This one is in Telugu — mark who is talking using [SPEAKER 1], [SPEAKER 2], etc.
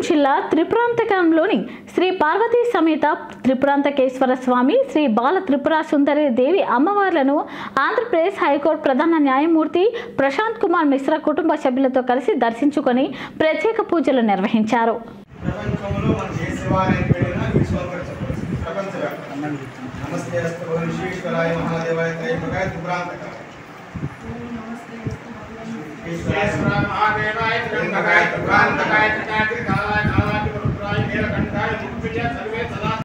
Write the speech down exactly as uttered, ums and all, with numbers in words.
[SPEAKER 1] జిల్లా త్రిపురాంతకంలోని శ్రీ పార్వతీ సమేత త్రిపురాంతకేశ్వర స్వామి శ్రీ బాల త్రిపుర సుందరి దేవి అమ్మవార్లను ఆంధ్రప్రదేశ్ హైకోర్టు ప్రధాన న్యాయమూర్తి ప్రశాంత్ కుమార్ మిశ్రా కుటుంబ సభ్యులతో కలిసి దర్శించుకొని ప్రత్యేక పూజలు నిర్వహించారు.
[SPEAKER 2] महादेवाय त्र्यंबकाय त्रिपुरांतकाय त्रिकाय कालाय कालाय रुद्राय नीलकंठाय मुक्तिजय सर्वे सदा